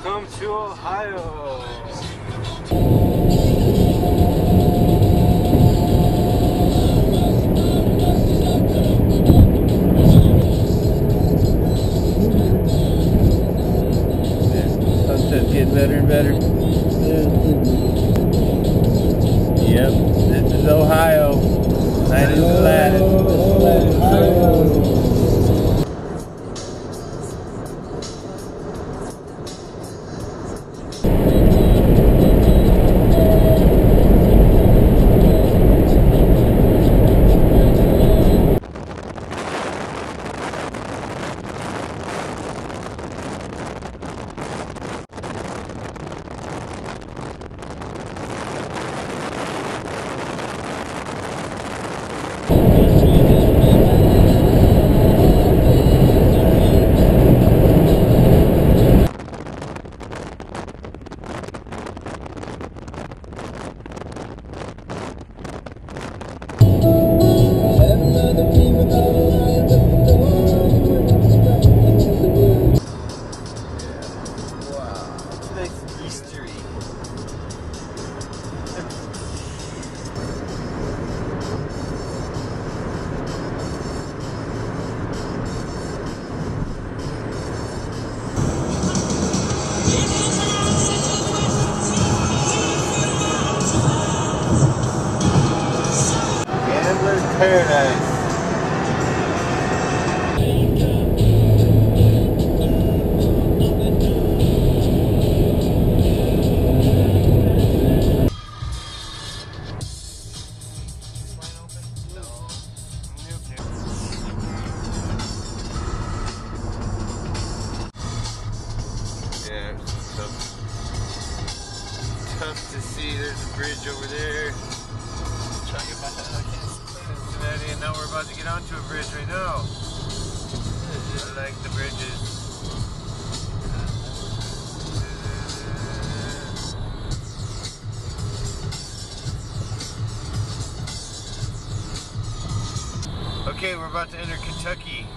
Welcome to Ohio. Sunset's getting better and better. Yep, this is Ohio. Nice and flat. Paradise. Yeah, tough to see. There's a bridge over there. Try to get my head out. Cincinnati, and now we're about to get onto a bridge right now. I like the bridges. Okay, we're about to enter Kentucky.